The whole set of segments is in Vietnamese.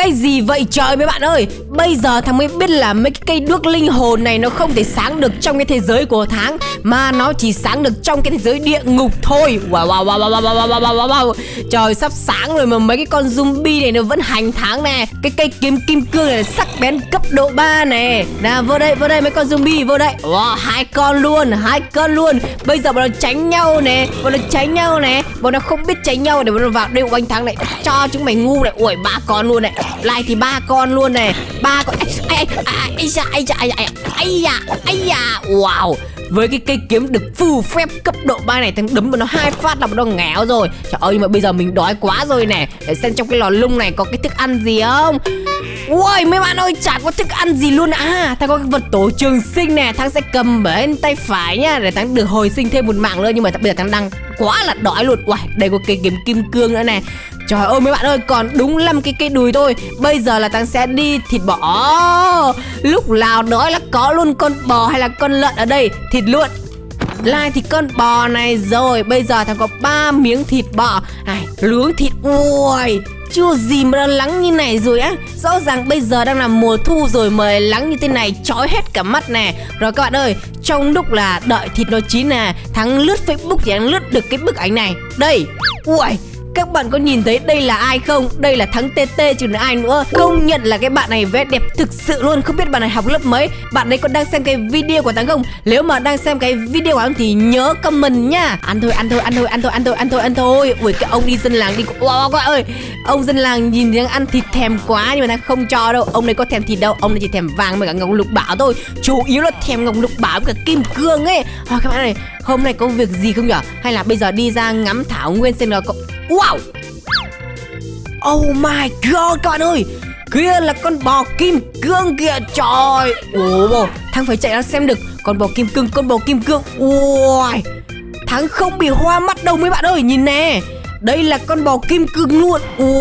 Cái gì vậy trời mấy bạn ơi. Bây giờ thằng mới biết là mấy cái cây đuốc linh hồn này nó không thể sáng được trong cái thế giới của tháng, mà nó chỉ sáng được trong cái thế giới địa ngục thôi. Wow. Trời sắp sáng rồi mà mấy cái con zombie này nó vẫn hành tháng nè. Cái cây kiếm kim cương này sắc bén cấp độ 3 nè. Nào vô đây mấy con zombie vô đây. Wow, hai con luôn. Bây giờ bọn nó tránh nhau nè. Bọn nó không biết tránh nhau để bọn nó vào đây oanh thắng này. Cho chúng mày ngu này. Ui 3 con luôn này. Lại thì 3 con luôn này. 3 con. Ây da. Wow. Với cái cây kiếm được phù phép cấp độ 3 này, thằng đấm vào nó 2 phát là bọn nó ngéo rồi. Trời ơi, nhưng mà bây giờ mình đói quá rồi nè. Để xem trong cái lò lung này có cái thức ăn gì không. Ui mấy bạn ơi, chả có thức ăn gì luôn. À, thằng có cái vật tổ trường sinh nè. Thằng sẽ cầm bên tay phải nhá, để thằng được hồi sinh thêm một mạng nữa. Nhưng mà bây giờ thằng đang quá là đói luôn. Ui, đây có cây kiếm kim cương nữa nè. Trời ơi mấy bạn ơi, còn đúng 5 cái cây đùi thôi. Bây giờ là thằng sẽ đi thịt bò. Lúc nào đói là có luôn con bò hay là con lợn ở đây. Thịt luôn. Lại thì con bò này rồi. Bây giờ thằng có 3 miếng thịt bò. Nướng thịt. Ui, chưa gì mà nó lắng như này rồi á. Rõ ràng bây giờ đang là mùa thu rồi mà lắng như thế này chói hết cả mắt nè. Rồi các bạn ơi, trong lúc là đợi thịt nó chín nè, thằng lướt Facebook thì thằng lướt được cái bức ảnh này. Đây. Ui, các bạn có nhìn thấy đây là ai không? Đây là thằng TT chứ là ai nữa. Công nhận là cái bạn này vẽ đẹp thực sự luôn. Không biết bạn này học lớp mấy. Bạn đấy còn đang xem cái video của thằng không? Nếu mà đang xem cái video của thằng thì nhớ comment nhá. Ăn thôi. Ui cái ông đi dân làng đi. Wow, các bạn ơi, ông dân làng nhìn thằng ăn thịt thèm quá nhưng mà thằng không cho đâu. Ông này có thèm thịt đâu. Ông này chỉ thèm vàng với cả ngọc lục bảo thôi. Chủ yếu là thèm ngọc lục bảo với cả kim cương ấy. Các bạn này, hôm nay có việc gì không nhở? Hay là bây giờ đi ra ngắm thảo nguyên xem là có... Wow. Oh my god các bạn ơi. Kia là con bò kim cương kìa trời. Ồ, thằng phải chạy ra xem được. Con bò kim cương. Ui, thằng không bị hoa mắt đâu mấy bạn ơi. Nhìn nè, đây là con bò kim cương luôn.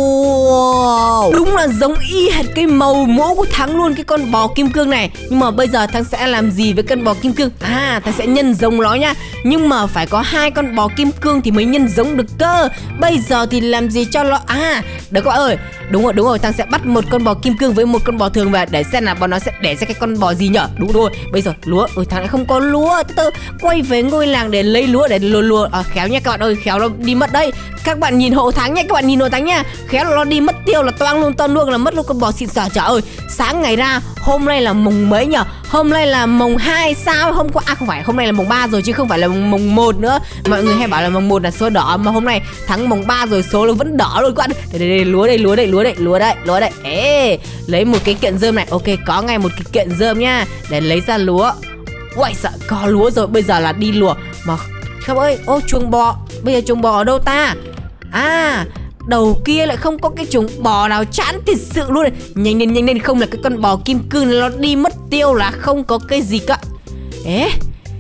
Wow, đúng là giống y hệt cái màu mỗ của thằng luôn, cái con bò kim cương này. Nhưng mà bây giờ thằng sẽ làm gì với con bò kim cương? À, thằng sẽ nhân giống nó nha. Nhưng mà phải có 2 con bò kim cương thì mới nhân giống được cơ. Bây giờ thì làm gì cho nó... À, được các bạn ơi. Đúng rồi, thằng sẽ bắt một con bò kim cương với một con bò thường về để xem là bọn nó sẽ đẻ ra cái con bò gì nhở. Đúng rồi, bây giờ lúa. Ôi thằng lại không có lúa. Từ quay về ngôi làng để lấy lúa để lúa. Khéo nha các bạn ơi, khéo nó đi mất đây. Các bạn nhìn hộ thắng nhá, khéo là nó đi mất tiêu là toang luôn là mất luôn con bò xịn sò. Trời ơi, sáng ngày ra hôm nay là mùng mấy nhở? Hôm nay là mùng 2 sao? Hôm qua không phải, hôm nay là mùng 3 rồi chứ không phải là mùng 1 nữa. Mọi người hay bảo là mùng 1 là số đỏ mà hôm nay tháng mùng 3 rồi số nó vẫn đỏ luôn các bạn. Đây lúa đây. Ê, lấy một cái kiện rơm này. Ok, có ngay một cái kiện rơm nhá để lấy ra lúa. Uầy sợ có lúa rồi, bây giờ là đi lùa mà không ơi. Ô chuồng bò, bây giờ chuồng bò ở đâu ta? À, đầu kia lại không có cái chuồng bò nào, chán thật sự luôn này. Nhanh lên không là cái con bò kim cương nó đi mất tiêu là không có cái gì cả. Ế,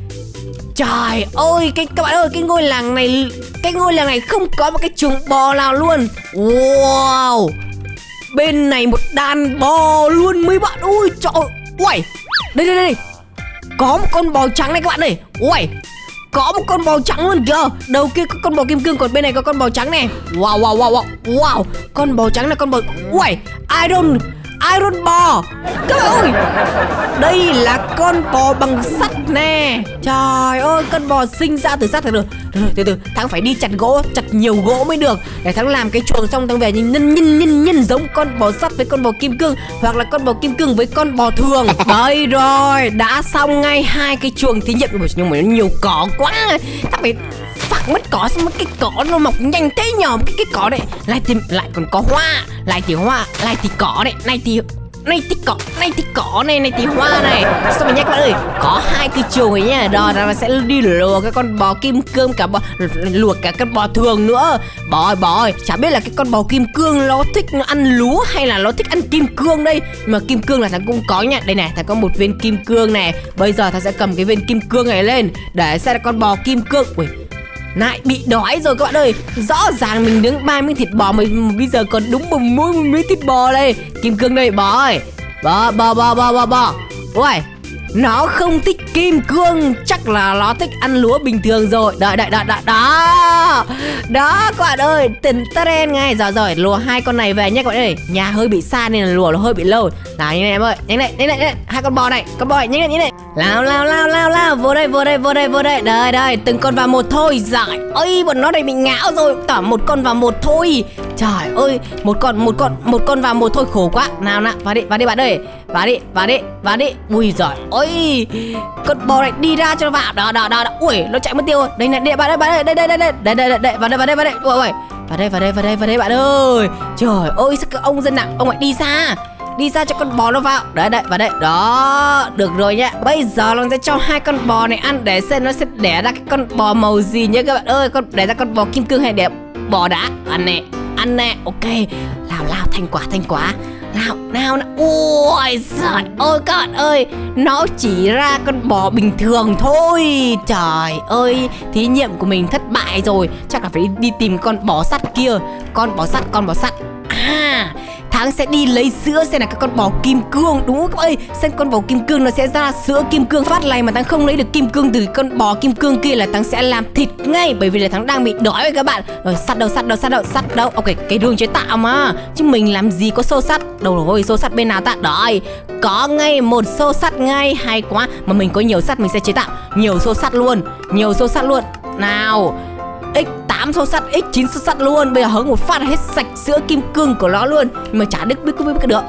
trời ơi, các bạn ơi, cái ngôi làng này không có một cái chuồng bò nào luôn. Wow, bên này một đàn bò luôn mấy bạn. Ui trời ơi. Uầy, đây có một con bò trắng này các bạn ơi. Uầy, có một con bò trắng luôn kìa. Đầu kia có con bò kim cương, còn bên này có con bò trắng này. Wow, con bò trắng là con bò. Uầy, Iron bò. Các bạn ơi, đây là con bò bằng sắt nè. Trời ơi, con bò sinh ra từ sắt. Từ thằng phải đi chặt gỗ, chặt nhiều gỗ mới được để thằng làm cái chuồng xong thằng về nhân giống con bò sắt với con bò kim cương, hoặc là con bò kim cương với con bò thường. Đây rồi, đã xong ngay 2 cái chuồng thí nghiệm. Nhưng mà nó nhiều cỏ quá, tao phải phạt mất cỏ. Xong mất cái cỏ nó mọc nhanh thế nhờ. Cái cỏ này lại còn có hoa, lại thì cỏ này, này thì cỏ này thì hoa này. Sao mà nhắc các bạn ơi, có 2 cái chuồng ấy nha. Đó là sẽ đi lùa cái con bò kim cương, lùa cả con bò thường nữa. Bò ơi, chả biết là cái con bò kim cương nó thích nó ăn lúa hay là nó thích ăn kim cương đây. Nhưng mà kim cương là thằng cũng có nha. Đây này, thằng có một viên kim cương này. Bây giờ thằng sẽ cầm cái viên kim cương này lên để xem là con bò kim cương. Ui, lại bị đói rồi các bạn ơi. Rõ ràng mình nướng 3 miếng thịt bò mà bây giờ còn đúng một miếng thịt bò đây. Kim cương đây, bò ơi. Bò. Ui, Nó không thích kim cương, chắc là nó thích ăn lúa bình thường rồi. Đợi đó. Đó các bạn ơi, tình tren ngay. Rồi lùa hai con này về nhé các bạn ơi. Nhà hơi bị xa nên là lùa nó hơi bị lâu. Nào như này em ơi, nhanh này. Hai con bò này, nhanh này. Lao vô đây. Đây, từng con vào một thôi. Giỏi ơi, bọn nó đây bị ngáo rồi. Tỏ một con vào một thôi. Trời ơi, một con vào một thôi khổ quá. Nào, vào đi bạn ơi. Vào đi. Ui giời ơi, con bò này đi ra cho nó vào. Đó. Ui, nó chạy mất tiêu rồi. Đây này, bạn ơi, đây. Vào đây. Ui, vào đây bạn ơi. Trời ơi, sao cái ông dân nặng, ông lại đi ra cho con bò nó vào. Đấy, vào đây. Đó, được rồi nhá. Bây giờ nó sẽ cho hai con bò này ăn để xem nó sẽ đẻ ra cái con bò màu gì nhá các bạn ơi. Đẻ ra con bò kim cương hay đẻ bò đá. Ăn nè. Ok. Lao thanh quả. Nào. Ôi giời ơi các bạn ơi, nó chỉ ra con bò bình thường thôi. Trời ơi, thí nghiệm của mình thất bại rồi. Chắc là phải đi tìm con bò sắt kia. Con bò sắt. À, Thắng sẽ đi lấy sữa xem là cái con bò kim cương. Đúng không các ơi, xem con bò kim cương nó sẽ ra sữa kim cương. Phát này mà Thắng không lấy được kim cương từ con bò kim cương kia là Thắng sẽ làm thịt ngay, bởi vì là Thắng đang bị đói rồi các bạn. Rồi sắt đâu. Ok, cái đường chế tạo mà, chứ mình làm gì có xô sắt. Đâu rồi, xô sắt bên nào ta? Đấy, có ngay một xô sắt ngay. Hay quá, mà mình có nhiều sắt mình sẽ chế tạo nhiều xô sắt luôn. Nào, x8 xô sắt, x9 xô sắt luôn. Bây giờ hứng một phát hết sạch sữa kim cương của nó luôn. Nhưng mà chả biết được.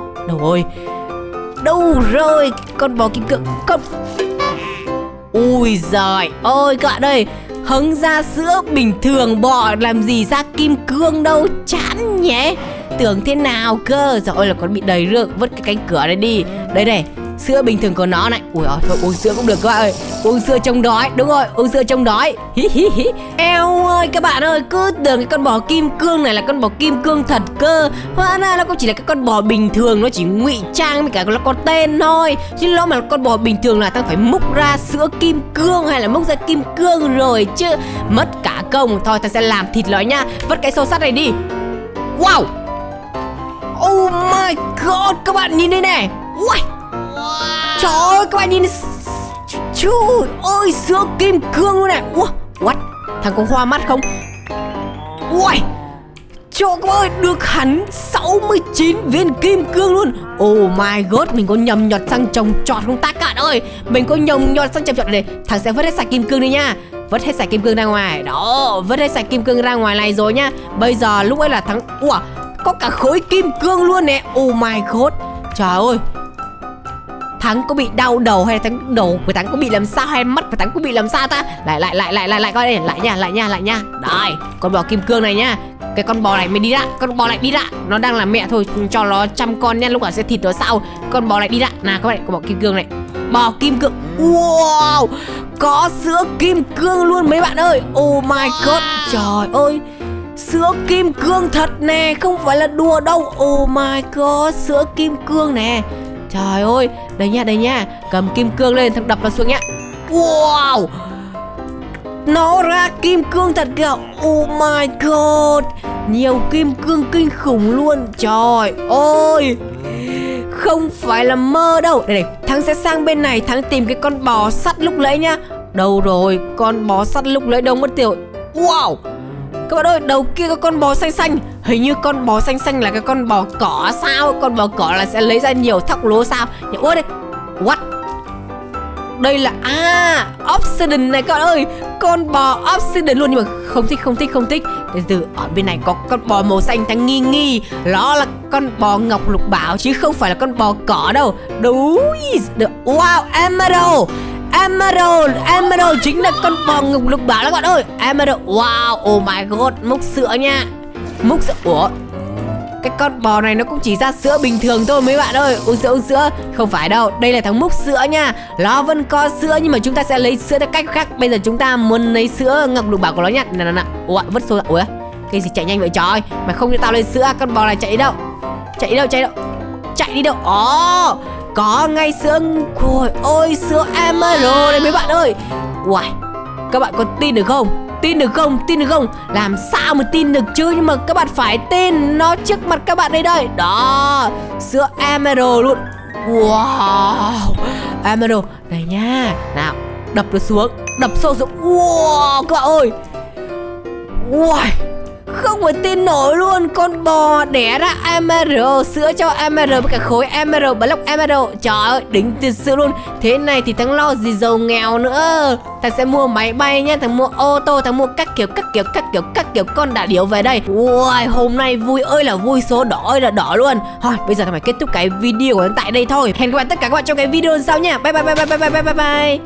Đâu rồi con bò kim cương. Ui giời ơi các bạn ơi, hứng ra sữa bình thường, bò làm gì ra kim cương đâu. Chán nhé, tưởng thế nào cơ. Trời ơi, là con bị đầy rương. Vứt cái cánh cửa này đi. Đây này, sữa bình thường của nó này. Ui ơi, thôi uống sữa cũng được các bạn ơi. Uống sữa chống đói. Đúng rồi, uống sữa chống đói. Eo ơi các bạn ơi, cứ tưởng cái con bò kim cương này là con bò kim cương thật cơ. Hóa ra nó cũng chỉ là cái con bò bình thường, nó chỉ ngụy trang với cả nó có tên thôi. Chứ nó mà là con bò bình thường là ta phải múc ra sữa kim cương hay là múc ra kim cương rồi chứ. Mất cả công. Thôi ta sẽ làm thịt nó nha. Vứt cái xô sắt này đi. Wow, oh my god, các bạn nhìn đây này. Ui, trời ơi các bạn nhìn. Trời ơi, sữa kim cương luôn này. What? Thằng có hoa mắt không? Ui, trời các bạn ơi, được hẳn 69 viên kim cương luôn. Oh my god, mình có nhầm nhọt sang trồng trọt không ta các bạn ơi? Mình có nhầm nhọt sang trồng trọt này. Thằng sẽ vứt hết sạch kim cương đi nha. Vứt hết sạch kim cương ra ngoài. Đó, vứt hết sạch kim cương ra ngoài này rồi nhá. Bây giờ lúc ấy là thằng có cả khối kim cương luôn nè. Oh my god. Trời ơi, Thắng có bị đau đầu hay là đầu của Thắng có bị làm sao, hay mắt của Thắng có bị làm sao ta? Lại coi đây, lại nha. Đây, con bò kim cương này nhá. Cái con bò này mới đi ra. Nó đang là mẹ thôi, cho nó chăm con nha, lúc nào sẽ thịt nó sau. Con bò này đi ra. Nào các bạn, con bò kim cương này. Bò kim cương. Wow, có sữa kim cương luôn mấy bạn ơi. Oh my god. Trời ơi, sữa kim cương thật nè, không phải là đùa đâu. Oh my god, sữa kim cương nè. Trời ơi, đây nha. Cầm kim cương lên, thằng đập nó xuống nhá. Wow, nó ra kim cương thật kìa. Oh my god, nhiều kim cương kinh khủng luôn. Trời ơi, không phải là mơ đâu. Đây, Thắng sẽ sang bên này, Thắng tìm cái con bò sắt lúc nãy nhá. Đâu rồi, con bò sắt lúc nãy đâu mất tiêu. Wow, các bạn ơi, đầu kia có con bò xanh. Hình như con bò xanh là cái con bò cỏ sao? Con bò cỏ là sẽ lấy ra nhiều thóc lúa sao? Ôi đây, what? Đây là Obsidian này các bạn ơi. Con bò Obsidian luôn. Nhưng mà không thích. Từ ở bên này có con bò màu xanh, Thắng nghi nó là con bò ngọc lục bảo chứ không phải là con bò cỏ đâu. Đúng. Wow, Emerald chính là con bò ngọc lục bảo đó các bạn ơi. Emerald. Wow, oh my god, múc sữa nha. Múc sữa. Ủa, cái con bò này nó cũng chỉ ra sữa bình thường thôi mấy bạn ơi. Uống sữa. Không phải đâu, đây là thằng múc sữa nha. Nó vẫn có sữa nhưng mà chúng ta sẽ lấy sữa theo cách khác. Bây giờ chúng ta muốn lấy sữa ngọc lục bảo của nó nha. Nè. Ủa, vứt xuống. Ủa, cái gì chạy nhanh vậy trời? Mày không cho tao lấy sữa, con bò này chạy đi đâu? Chạy đi đâu? Ồ, có ngay sữa. Ôi, sữa Emerald này mấy bạn ơi. Uầy, các bạn có tin được không? Tin được không? Làm sao mà tin được chứ? Nhưng mà các bạn phải tin, nó trước mặt các bạn đây. Đó, sữa Emerald luôn. Wow, emerald này nha. Nào, đập nó xuống, đập sâu xuống. Wow, các bạn ơi. Wow, không thể tin nổi luôn. Con bò đẻ ra emerald, sữa cho emerald với cả khối emerald, block emerald. Trời ơi, đỉnh thật sự luôn. Thế này thì thằng lo gì giàu nghèo nữa. Thằng sẽ mua máy bay nhá, thằng mua ô tô, thằng mua các kiểu con đà điểu về đây. Wow, hôm nay vui ơi là vui, số đỏ ơi là đỏ luôn. Thôi, bây giờ thằng phải kết thúc cái video của nó tại đây thôi. Hẹn gặp lại tất cả các bạn trong cái video sau nha. Bye bye bye bye bye bye bye bye.